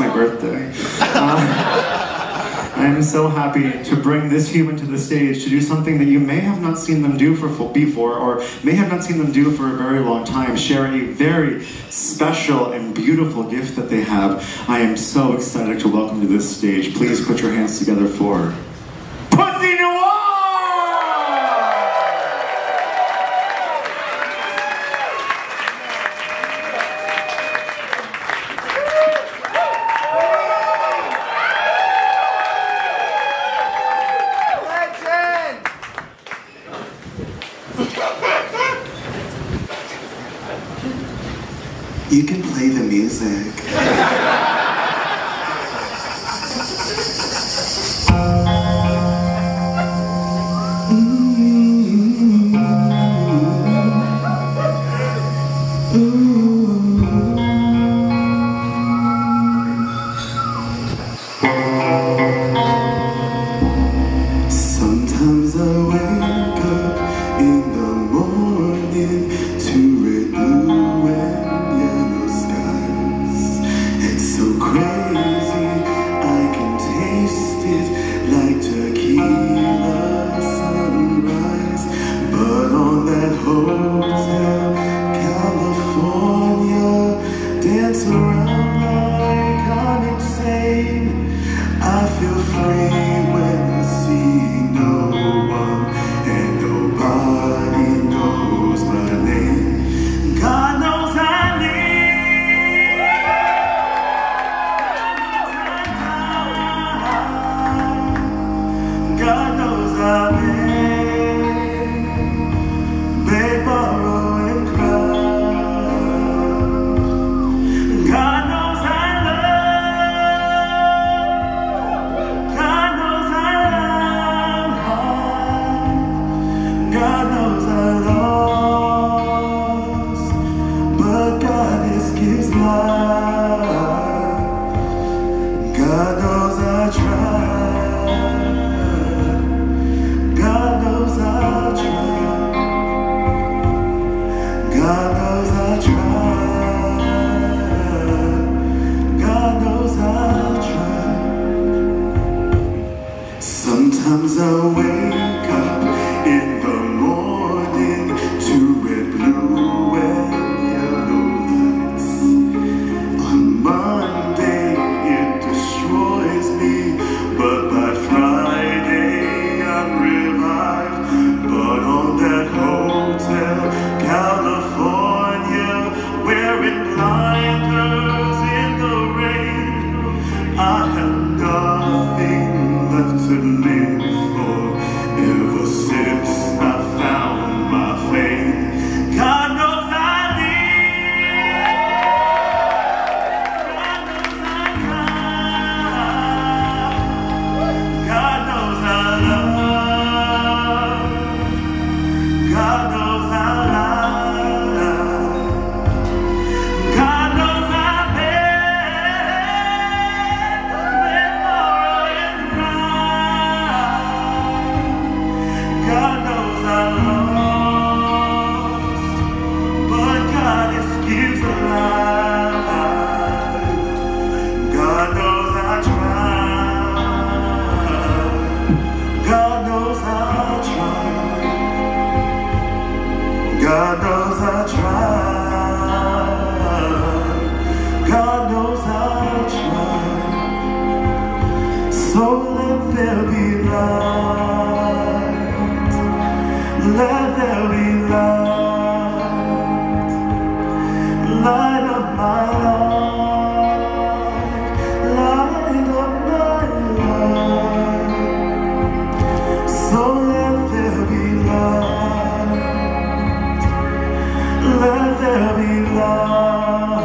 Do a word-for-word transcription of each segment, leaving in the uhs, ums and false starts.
my birthday. Uh, I am so happy to bring this human to the stage to do something that you may have not seen them do for before, or may have not seen them do for a very long time, share a very special and beautiful gift that they have. I am so excited to welcome to this stage. Please put your hands together for Pussy Noir! You can play the music. Sometimes I wake up in the morning to red, blue, and yellow skies. It's so crazy, I can taste it like tequila sunrise. But on that hotel, California, dance around like I'm insane. I feel free when I see no one and nobody knows my name. God knows I need. God knows I beg, beg, borrow, and cry. God knows I love. God knows I love. God knows I lost, but God is gives life. God knows I tried. God knows I tried. God knows I tried. God knows I tried. Sometimes I wake up in the morning to red, blue, and yellow lights. On Monday it destroys me, but by Friday I'm revived. But on that hotel, California, wearing blinders in the rain, I have nothing left to live for. Ever since I found my faith, God knows I need. God knows I cry. God knows I love. God knows I lie. God knows I beg, beg, borrow, and cry. God knows I lost, but God is gives alive. God knows I tried. God knows I tried. God knows I tried. God knows I tried. So let there be light. Let there be light. Light of my life. Light of my life. So let there be light. Let there be light.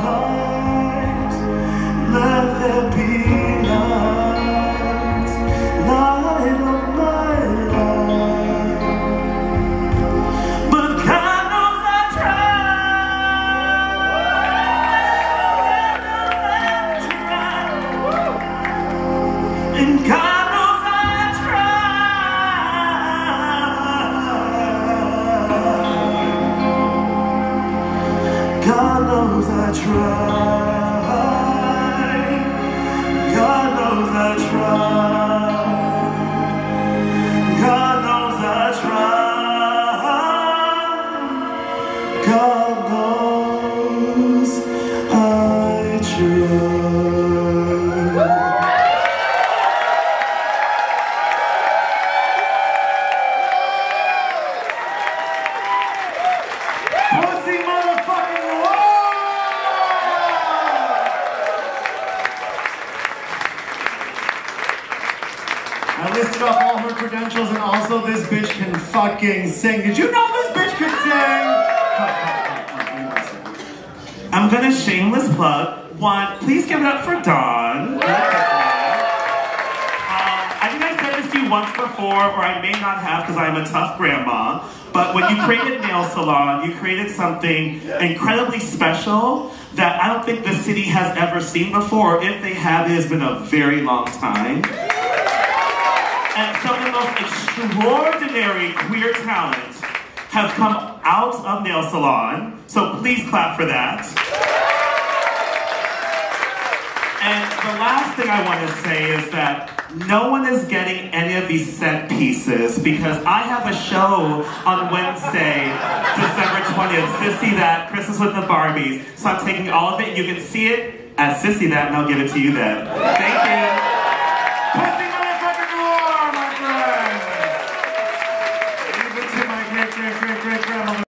Let there be light. Light of my life. But God knows I tried. God knows I tried. And God knows I tried. God knows I tried. credentials, and also this bitch can fucking sing. Did you know this bitch can sing? I'm gonna shameless plug. One, please give it up for Dawn. Um, I think I said this to you once before, or I may not have because I'm a tough grandma. But when you created Nail Salon, you created something incredibly special that I don't think the city has ever seen before. If they have, it has been a very long time. And some of the most extraordinary queer talent has come out of Nail Salon. So please clap for that. And the last thing I want to say is that no one is getting any of these set pieces because I have a show on Wednesday, December twentieth, Sissy That, Christmas with the Barbies. So I'm taking all of it. You can see it at Sissy That, and I'll give it to you then. Thank